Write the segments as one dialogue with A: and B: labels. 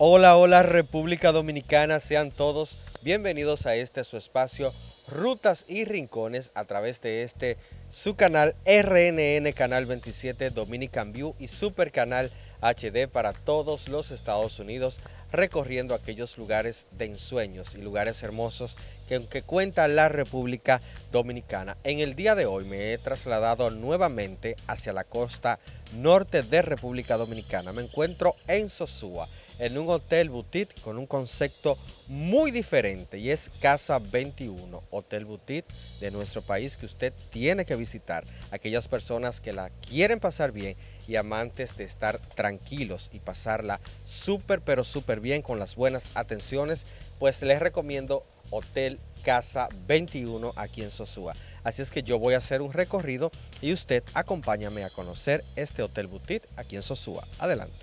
A: Hola, hola República Dominicana, sean todos bienvenidos a este su espacio Rutas y Rincones a través de su canal RNN Canal 27 Dominican View y Super Canal HD para todos los Estados Unidos, recorriendo aquellos lugares de ensueños y lugares hermosos que cuenta la República Dominicana. En el día de hoy me he trasladado nuevamente hacia la costa norte de República Dominicana. Me encuentro en Sosúa, en un hotel boutique con un concepto muy diferente y es Casa 21, hotel boutique de nuestro país que usted tiene que visitar. Aquellas personas que la quieren pasar bien y amantes de estar tranquilos y pasarla súper pero súper bien con las buenas atenciones, pues les recomiendo Hotel Casa 21 aquí en Sosúa. Así es que yo voy a hacer un recorrido y usted acompáñame a conocer este hotel boutique aquí en Sosúa. Adelante.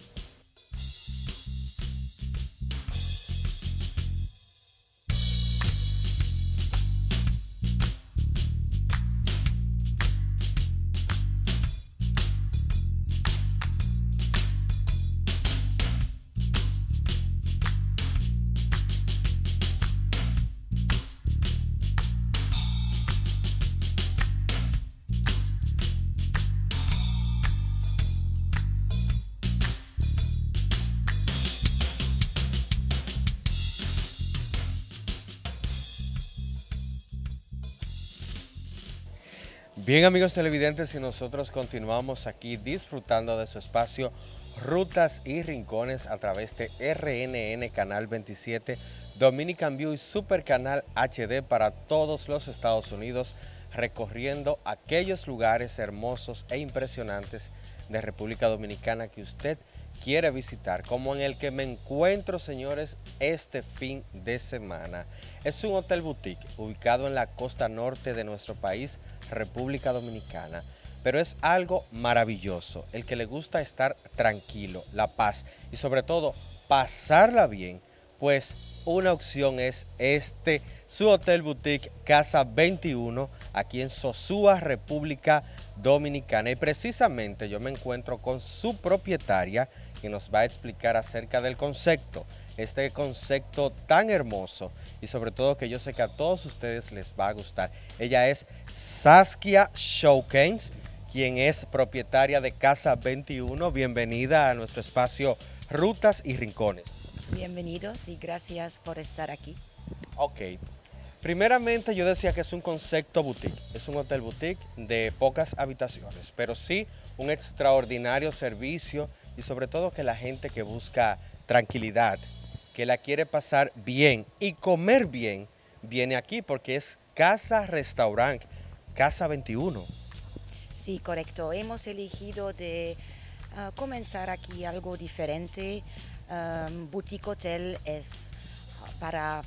A: Bien, amigos televidentes, y nosotros continuamos aquí disfrutando de su espacio Rutas y Rincones a través de RNN Canal 27, Dominican View y Super Canal HD para todos los Estados Unidos, recorriendo aquellos lugares hermosos e impresionantes de República Dominicana que usted quiere visitar, como en el que me encuentro, señores, este fin de semana. Es un hotel boutique ubicado en la costa norte de nuestro país, República Dominicana, pero es algo maravilloso. El que le gusta estar tranquilo, la paz y sobre todo pasarla bien, pues una opción es su hotel boutique Casa 21 aquí en Sosúa, República Dominicana. Y precisamente yo me encuentro con su propietaria que nos va a explicar acerca del concepto, este concepto tan hermoso y sobre todo que yo sé que a todos ustedes les va a gustar. Ella es Saskia Showkens, quien es propietaria de Casa 21. Bienvenida a nuestro espacio Rutas y Rincones.
B: Bienvenidos y gracias por estar aquí.
A: Ok, primeramente yo decía que es un concepto boutique, es un hotel boutique de pocas habitaciones, pero sí un extraordinario servicio y sobre todo que la gente que busca tranquilidad, que la quiere pasar bien y comer bien, viene aquí porque es Casa Restaurant, Casa 21.
B: Sí, correcto. Hemos elegido de comenzar aquí algo diferente. Boutique Hotel es para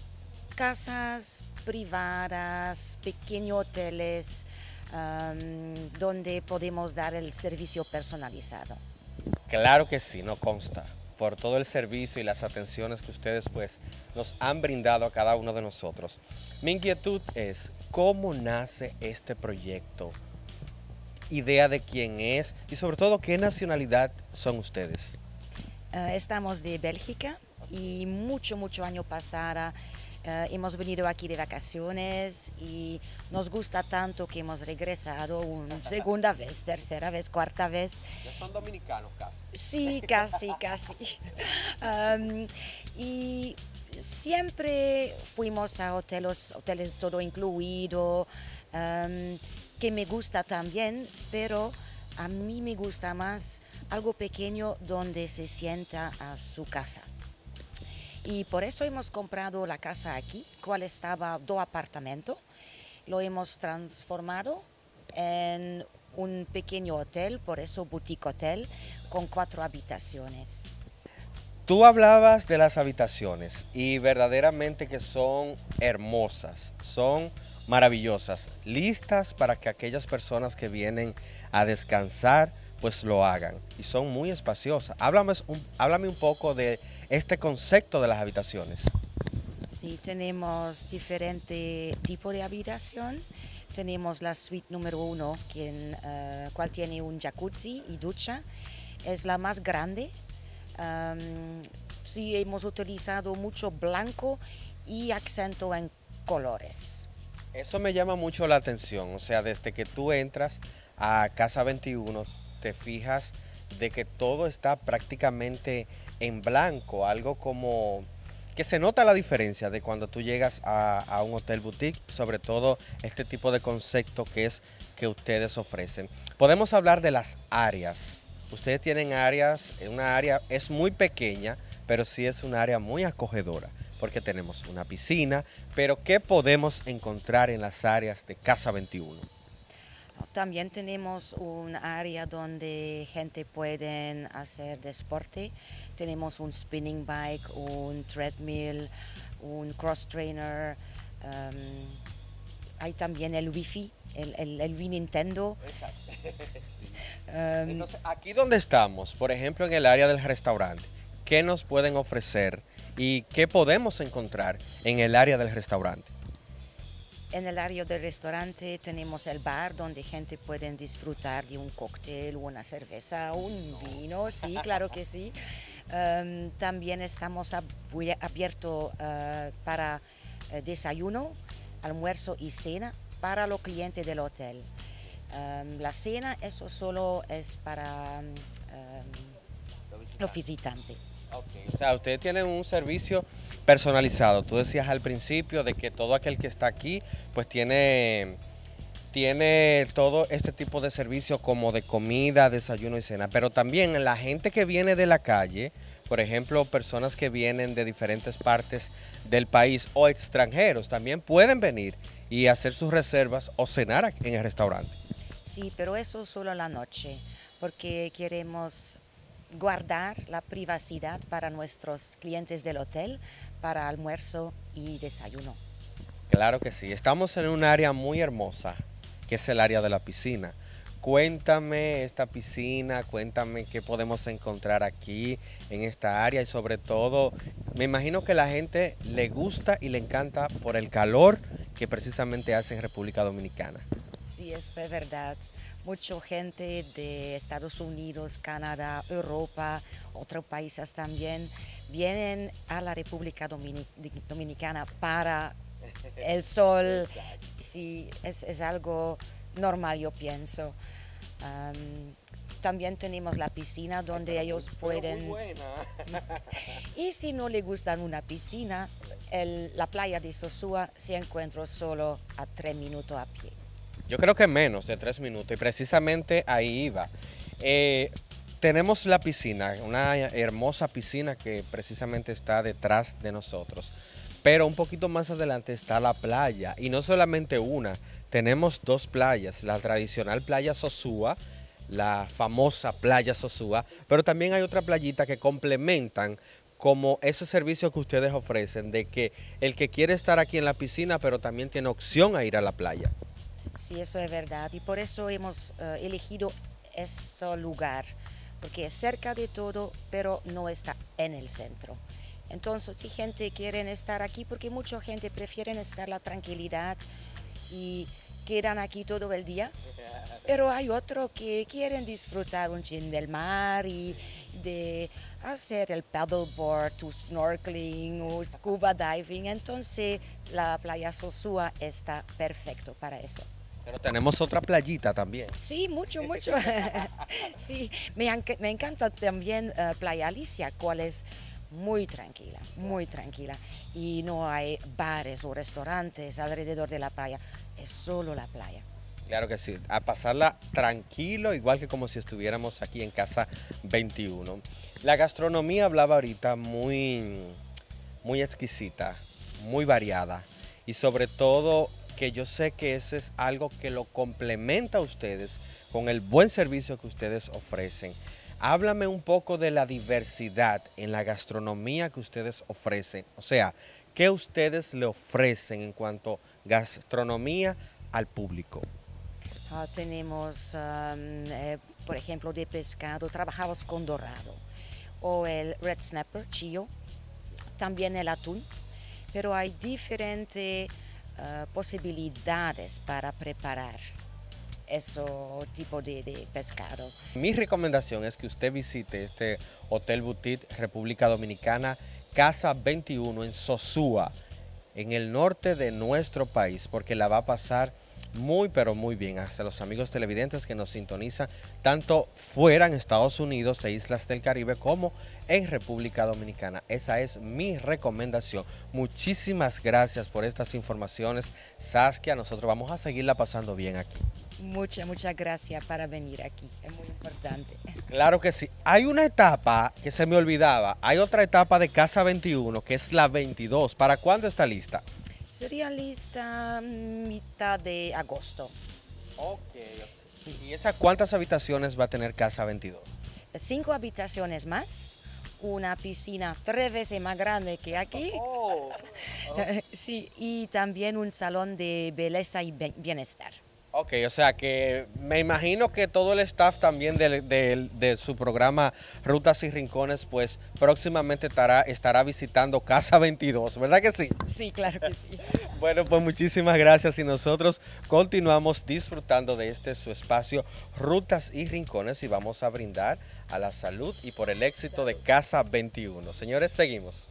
B: casas privadas, pequeños hoteles, donde podemos dar el servicio personalizado.
A: Claro que sí, no consta, por todo el servicio y las atenciones que ustedes pues nos han brindado a cada uno de nosotros. Mi inquietud es, ¿cómo nace este proyecto? Idea de quién es y sobre todo qué nacionalidad son ustedes.
B: Estamos de Bélgica y mucho año pasado hemos venido aquí de vacaciones y nos gusta tanto que hemos regresado una segunda vez, tercera vez, cuarta vez.
A: Ya son dominicanos casi.
B: Sí, casi. Um, y siempre fuimos a hoteles todo incluido, que me gusta también, pero a mí me gusta más algo pequeño donde se sienta a su casa. Y por eso hemos comprado la casa aquí, cual estaba dos apartamentos. Lo hemos transformado en un pequeño hotel, por eso boutique hotel, con 4 habitaciones.
A: Tú hablabas de las habitaciones y verdaderamente que son hermosas, son maravillosas, listas para que aquellas personas que vienen a descansar pues lo hagan y son muy espaciosas. Háblame un poco de este concepto de las habitaciones.
B: Sí, tenemos diferente tipo de habitación. Tenemos la suite número 1, cual tiene un jacuzzi y ducha. Es la más grande. Um, Sí, hemos utilizado mucho blanco y acento en colores.
A: Eso me llama mucho la atención, o sea, desde que tú entras a Casa 21, te fijas de que todo está prácticamente en blanco, algo como que se nota la diferencia de cuando tú llegas a un hotel boutique, sobre todo este tipo de concepto que es que ustedes ofrecen. Podemos hablar de las áreas. Ustedes tienen áreas, una área es muy pequeña, pero sí es un área muy acogedora, porque tenemos una piscina, pero ¿qué podemos encontrar en las áreas de Casa 21?
B: También tenemos un área donde gente puede hacer deporte. Tenemos un spinning bike, un treadmill, un cross trainer. Hay también el wifi, el Wii Nintendo.
A: Exacto.
B: Um,
A: Entonces, aquí donde estamos, por ejemplo, en el área del restaurante, ¿qué nos pueden ofrecer y qué podemos encontrar en el área del restaurante?
B: En el área del restaurante tenemos el bar donde gente puede disfrutar de un cóctel, una cerveza, un vino, sí, claro que sí. También estamos abiertos para desayuno, almuerzo y cena para los clientes del hotel. La cena, eso solo es para los visitantes.
A: Okay. O sea, ustedes tienen un servicio personalizado. Tú decías al principio de que todo aquel que está aquí, pues tiene todo este tipo de servicio como de comida, desayuno y cena. Pero también la gente que viene de la calle, por ejemplo, personas que vienen de diferentes partes del país o extranjeros, también pueden venir y hacer sus reservas o cenar en el restaurante.
B: Sí, pero eso solo la noche, porque queremos guardar la privacidad para nuestros clientes del hotel, para almuerzo y desayuno.
A: Claro que sí, estamos en un área muy hermosa, que es el área de la piscina. Cuéntame esta piscina, cuéntame qué podemos encontrar aquí en esta área y sobre todo, me imagino que la gente le gusta y le encanta por el calor que precisamente hace en República Dominicana.
B: Sí, es verdad. Mucha gente de Estados Unidos, Canadá, Europa, otros países también vienen a la República Dominicana para el sol. Sí, es algo normal, yo pienso. También tenemos la piscina donde ellos pueden...
A: Muy buena.
B: Sí. Y si no le gustan una piscina, la playa de Sosúa se encuentra solo a 3 minutos a pie.
A: Yo creo que menos de 3 minutos y precisamente ahí iba. Tenemos la piscina, una hermosa piscina que precisamente está detrás de nosotros. Pero un poquito más adelante está la playa y no solamente una, tenemos dos playas, la tradicional playa Sosúa, la famosa playa Sosúa, pero también hay otra playita que complementan como ese servicio que ustedes ofrecen de que el que quiere estar aquí en la piscina pero también tiene opción a ir a la playa.
B: Sí, eso es verdad. Y por eso hemos elegido este lugar, porque es cerca de todo, pero no está en el centro. Entonces, si gente quiere estar aquí, porque mucha gente prefiere estar la tranquilidad y quedan aquí todo el día, pero hay otros que quieren disfrutar un chin del mar y de hacer el paddleboard, tu snorkeling o scuba diving. Entonces, la playa Sosúa está perfecto para eso.
A: Pero tenemos otra playita también.
B: Sí, mucho, mucho. Sí, me encanta también Playa Alicia, cual es muy tranquila. Y no hay bares o restaurantes alrededor de la playa, es solo la playa.
A: Claro que sí, a pasarla tranquilo, igual que como si estuviéramos aquí en Casa 21. La gastronomía hablaba ahorita muy exquisita, muy variada y sobre todo que yo sé que ese es algo que lo complementa a ustedes con el buen servicio que ustedes ofrecen. Háblame un poco de la diversidad en la gastronomía que ustedes ofrecen. O sea, ¿qué ustedes le ofrecen en cuanto a gastronomía al público?
B: Tenemos, por ejemplo, de pescado, trabajamos con dorado o el red snapper, chillo, también el atún, pero hay diferentes posibilidades para preparar ese tipo de pescado.
A: Mi recomendación es que usted visite este Hotel Boutique República Dominicana, Casa 21 en Sosúa, en el norte de nuestro país, porque la va a pasar muy pero muy bien. Hasta los amigos televidentes que nos sintonizan tanto fuera en Estados Unidos e islas del Caribe como en República Dominicana. Esa es mi recomendación. Muchísimas gracias por estas informaciones, Saskia. Nosotros vamos a seguirla pasando bien aquí.
B: Muchas gracias para venir aquí, es muy importante.
A: Claro que sí. Hay una etapa que se me olvidaba. Hay otra etapa de Casa 21 que es la 22. ¿Para cuándo está lista?
B: Sería lista mitad de agosto.
A: Ok. ¿Y esa cuántas habitaciones va a tener Casa 22?
B: 5 habitaciones más, una piscina 3 veces más grande que aquí.
A: Oh.
B: Sí, y también un salón de belleza y bienestar.
A: Ok, o sea que me imagino que todo el staff también de su programa Rutas y Rincones, pues próximamente estará visitando Casa 22, ¿verdad que sí?
B: Sí, claro que sí.
A: Bueno, pues muchísimas gracias y nosotros continuamos disfrutando de este su espacio Rutas y Rincones y vamos a brindar a la salud y por el éxito de Casa 21. Señores, seguimos.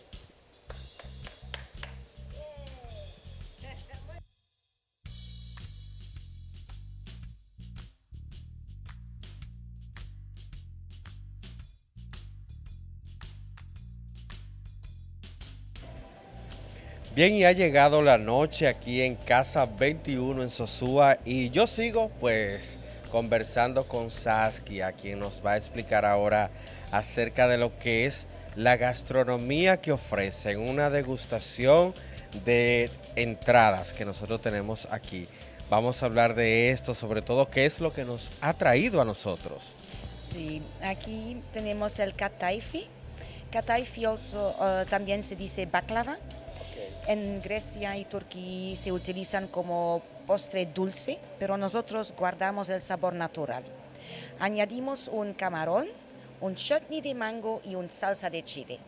A: Bien, y ha llegado la noche aquí en Casa 21 en Sosúa y yo sigo pues conversando con Saskia, quien nos va a explicar ahora acerca de lo que es la gastronomía que ofrece en una degustación de entradas que nosotros tenemos aquí. Vamos a hablar de esto, sobre todo qué es lo que nos ha traído a nosotros.
B: Sí, aquí tenemos el kataifi. Kataifi también se dice baklava. En Grecia y Turquía se utilizan como postre dulce, pero nosotros guardamos el sabor natural. Añadimos un camarón, un chutney de mango y un salsa de chile.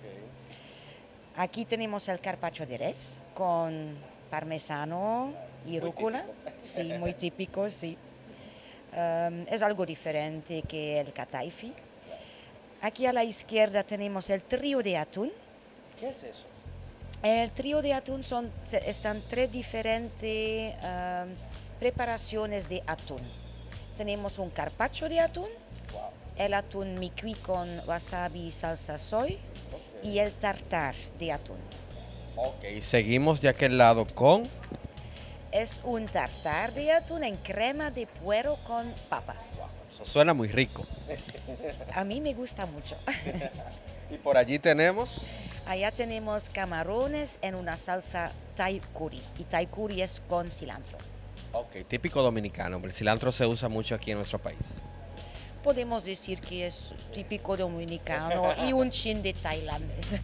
B: Aquí tenemos el carpaccio de res con parmesano y rúcula. Sí, muy típico, sí. Es algo diferente que el kataifi. Aquí a la izquierda tenemos el trío de atún.
A: ¿Qué es eso?
B: En el trío de atún están 3 diferentes preparaciones de atún. Tenemos un carpaccio de atún, el atún miqui con wasabi y salsa soy y el tartar de atún.
A: Ok, seguimos de aquel lado con...
B: Es un tartar de atún en crema de puero con papas.
A: Eso suena muy rico.
B: A mí me gusta mucho.
A: Y por allí tenemos...
B: Allá tenemos camarones en una salsa Thai curry. Y Thai curry es con cilantro.
A: Ok, típico dominicano. El cilantro se usa mucho aquí en nuestro país.
B: Podemos decir que es típico dominicano y un chin de tailandés.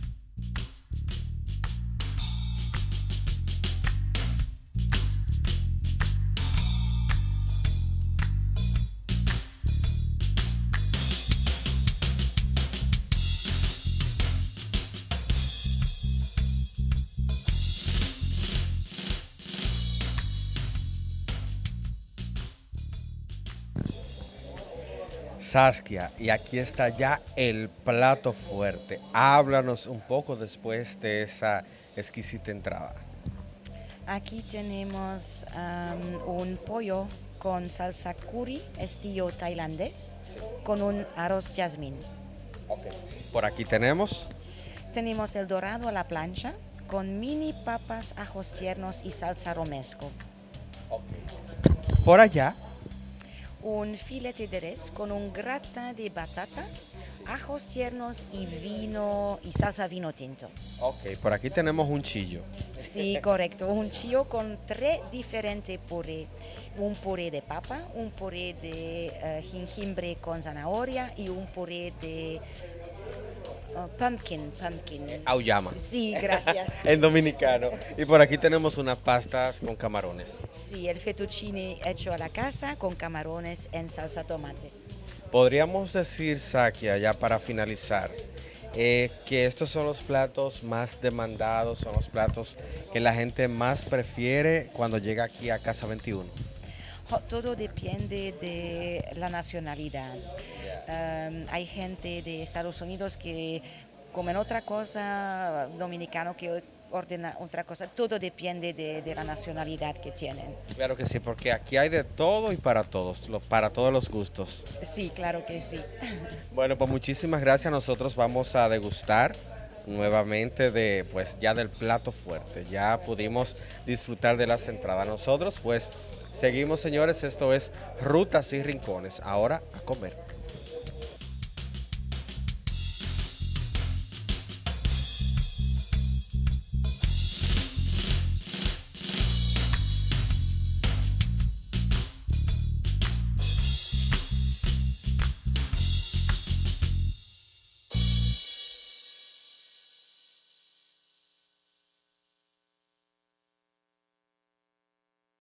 A: Saskia, y aquí está ya el plato fuerte. Háblanos un poco después de esa exquisita entrada.
B: Aquí tenemos un pollo con salsa curry, estilo tailandés, con un arroz jazmín.
A: Okay. Por aquí tenemos...
B: Tenemos el dorado a la plancha, con mini papas, ajos tiernos y salsa romesco.
A: Okay. Por allá...
B: Un filete de res con un gratin de batata, ajos tiernos y vino y salsa vino tinto.
A: Ok, por aquí tenemos un chillo.
B: Sí, correcto. Un chillo con 3 diferentes puré. Un puré de papa, un puré de jengibre con zanahoria y un puré de pumpkin.
A: Auyama.
B: Sí, gracias.
A: En dominicano. Y por aquí tenemos unas pastas con camarones.
B: Sí, el fettuccine hecho a la casa con camarones en salsa tomate.
A: Podríamos decir, Saskia, ya para finalizar, que estos son los platos más demandados, son los platos que la gente más prefiere cuando llega aquí a Casa 21.
B: Todo depende de la nacionalidad. Hay gente de Estados Unidos que comen otra cosa, dominicano que ordena otra cosa. Todo depende de la nacionalidad que tienen.
A: Claro que sí, porque aquí hay de todo y para todos, para todos los gustos.
B: Sí, claro que sí.
A: Bueno, pues muchísimas gracias. Nosotros vamos a degustar nuevamente de, pues ya del plato fuerte. Ya pudimos disfrutar de las entradas. Nosotros, pues seguimos, señores. Esto es Rutas y Rincones. Ahora a comer.